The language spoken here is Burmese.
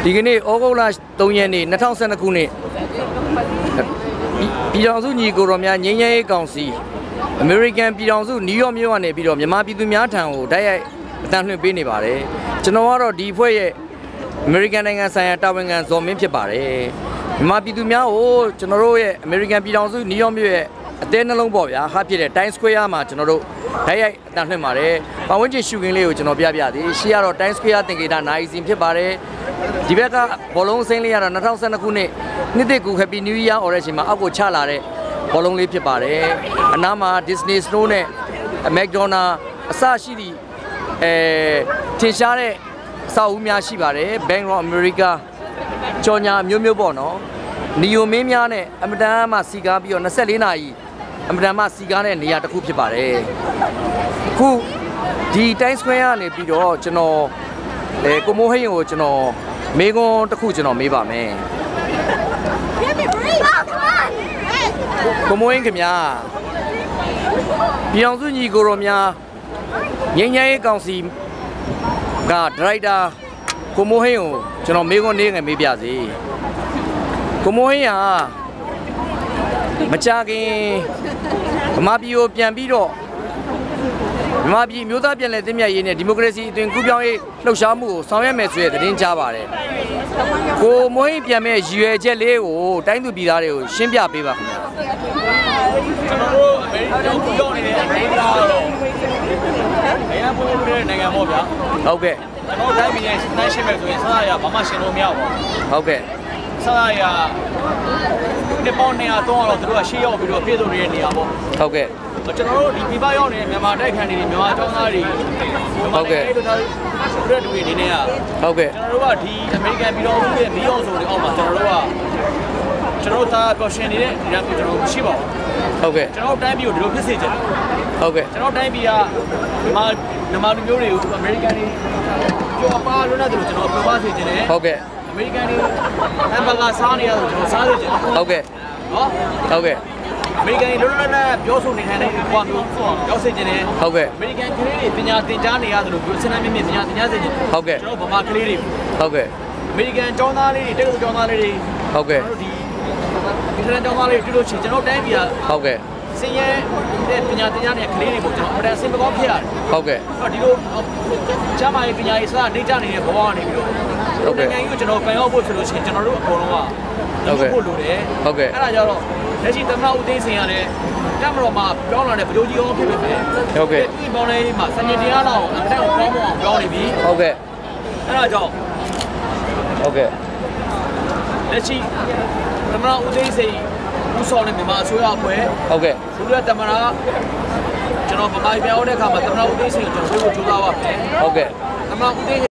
ဒီကနေ့ဩဂုတ်လ3ရက်နေ့2012ခုနှစ်ပြည်ထောင်စုညီကိုတော်များငြိမ်းချမ်းရေးကောင်စီအမေရိကန်ပြည်ထောင်စုနယူးယောက်မြို့ကနေပြီးတော့မြန်မာပြည်သူများထံကိုတိုက်ရိုက်အတန်းလွှင့်ပေးနေပါတယ်ကျွန်တော်ကတော့ဒီအဖွဲ့ရဲ့အမေရိကန်နိုင်ငံဆိုင်ရာတာဝန်ခံဇော်မင်းဖြစ်ပါတယ်မြန်မာပြည်သူများကိုကျွန်တော်တို့ရဲ့အမေရိကန်ပြည်ထောင်စုနယူးယောက်မြို့ရဲ့အသေးနှလုံးပေါ့ဗျာဟာဖြစ်တဲ့ Times Square မှာကျွန်တော်တို့တိုက်ရိုက်အတန်းလွှင့်ပါတယ်ပတ်ဝန်းကျင်ရှုခင်းလေးကိုကျွန်တော်ပြသေးရှေ့ကတော့ Times Square သင်္ကေတနိုင်စီဖြစ်ပါတယ်ဒီဘက်ကဘောလုံးစိမ်းလေးကတော့2012ခုနှစ်နှစ်သစ်ကူ Happy New Year အော်တဲ့အချိန်မှာအောက်ကိုချလာတဲ့ဘောလုံးလေးဖြစ်ပါတယ်အနားမှာ Disney Snow နဲ့ McDonald အစရှိသည့်ထင်ရှားတဲ့စောက်ဦးများရှိပါတယ် Bank of America ကြော်ညာမျိုးပေါ့နော်နီယိုမင်းများနဲ့အမတန်မှစီကားပြီးတော့24နာရီအမတန်မှစီကားတဲ့နေရာတစ်ခုဖြစ်ပါတယ်အခုဒီ Times Square ကနေပြီးတော့ကျွန်တော်ကိုမိုးဟိန်းကိုကျွန်တော်မေကွန်းတစ်ခုကျွန်တော်မေးပါမယ်ကိုမိုးဟိန်းခင်ဗျာပြည်အောင်စုညီကိုတော်များငြိမ်းချမ်းရေးကောင်စီကဒါရိုက်တာကိုမိုးဟိန်းကိုကျွန်တော်မေကွန်းနေငယ်မေးပြစီကိုမိုးဟင်းကမကြခင်ဗမာပြည်ကိုပြန်ပြီးတော့ဗမာပြည်မျိုးသားပြန်လည်သင့်မြတ်ရေးနဲ့ဒီမိုကရေစီအသွင်ကူးပြောင်းရေးလှုပ်ရှားမှုကိုဆောင်ရွက်မယ်ဆိုတဲ့သတင်းကြားပါတယ်ကိုမိုးဟင်းပြန်မဲ့ရည်ရွယ်ချက်လေးကိုတိုင်းသူပြည်သားတွေကိုရှင်းပြပေးပါခင်ဗျာကျွန်တော်တို့အမေရိကန်ကူးပြောင်းနေတဲ့နိုင်ငံကတော့နိုင်ငံပေါ်တဲ့နိုင်ငံပေါ့ဗျာဟုတ်ကဲ့ကျွန်တော်တိုင်းပြည်ရဲ့နိုင်ရှင်းမဲ့ဆိုရင်စားရဘာမှရှင်းလို့မရဘူးဟုတ်ကဲ့စားရဒီပေါင်းနေရာတော့သူတို့ကရှေ့ရောက်ပြီးတော့ပြည်သူတွေရဲ့နေရာပေါ့ဟုတ်ကဲ့ကျွန်တော်တို့ဒီပြပရောက်နေတဲ့မြန်မာတိုက်ခန်းတွေမြန်မာကျောင်းသားတွေဟုတ်ကဲ့တို့တွေအနေနဲ့ဟုတ်ကဲ့ကျွန်တော်တို့ကဒီအမေရိကန်ပြည်တော်စုရဲ့မီးအောင်စုံတွေအောက်မှာကျွန်တော်တို့သားပျော်ရွှင်နေတဲ့နေရာကိုကျွန်တော်မရှိပါဘူးဟုတ်ကဲ့ကျွန်တော်တိုင်းပြည်ကိုဒီလိုဖြစ်စေချင်တယ်ဟုတ်ကဲ့ကျွန်တော်တိုင်းပြည်ကမြန်မာလူမျိုးတွေကိုအမေရိကန်တွေကြော်ပါလို့နဲ့တို့ကျွန်တော်ပြောပါစေချင်တယ်ဟုတ်ကဲ့အမေရိကန်တွေဟမ်ဘာဂါစားနေရတော့ကျွန်တော်စားလို့ကျင်ဟုတ်ကဲ့နော်ဟုတ်ကဲ့အမေရိကန်တွေလွတ်လပ်လပ်ပြောဆိုနေထိုင်တဲ့ကွာမျိုးရောက်စေချင်တယ်ဟုတ်ကဲ့အမေရိကန်ကလေးတွေပညာသင်ကြားနေရတယ်လို့ပြောစနေမြင့်ပညာသင်ကြားစေချင်တယ်ဟုတ်ကဲ့ကျွန်တော်ဗမာကလေးတွေဟုတ်ကဲ့အမေရိကန်ကျောင်းသားလေးတွေတက္ကသိုလ်ကျောင်းသားလေးတွေဟုတ်ကဲ့ဒီထရန်ကျောင်းသားလေးတွေတွေ့လို့ရှိရင်ကျွန်တော်တိုင်းပြည်ကဟုတ်ကဲ့စင်ရဲတဲ့ပညာသင်ကြားနေတဲ့ကလေးတွေကိုကျွန်တော်အမှန်တန်စင်မကောင်းဖြစ်ရတယ်ဟုတ်ကဲ့ဒီလိုကျမ်းမာရေးပညာရေးစတာနေကြနေတဲ့ဘဝကနေပြီးတော့ဟုတ်ကဲ့နိုင်ငံကြီးကိုကျွန်တော်ပန်ရောက်ဖို့ဆိုလို့ရှိရင်ကျွန်တော်တို့အကုန်လုံးကဟုတ်ကဲ့ဖို့လိုတယ်ဟုတ်ကဲ့အဲ့ဒါကြတော့လက်ရှိသမ္မတဦးသိန်းစိန်ကလည်းတမတော်မှာပြောင်းလာတဲ့ဗိုလ်ကြီးအောင်ဖြစ်ဖြစ်ပဲဟုတ်ကဲ့ဒီပေါင်းလေးမှာစံချိန်တရားလောက်အတက်အောင်ကောင်းမအောင်ပြောင်းနေပြီဟုတ်ကဲ့အဲ့ဒါကြောင့်ဟုတ်ကဲ့လက်ရှိသမ္မတဦးသိန်းစိန်ဦးဆောင်တဲ့မြန်မာအစိုးရအဖွဲ့ဟုတ်ကဲ့သူတို့သမ္မတကျွန်တော်ဗမာပြည်ပြောင်းတဲ့အခါမှာသမ္မတဦးသိန်းစိန်ကိုကျွန်တော်ပြောဖို့ကြိုးစားပါမယ်ဟုတ်ကဲ့သမ္မတဦးသိန်း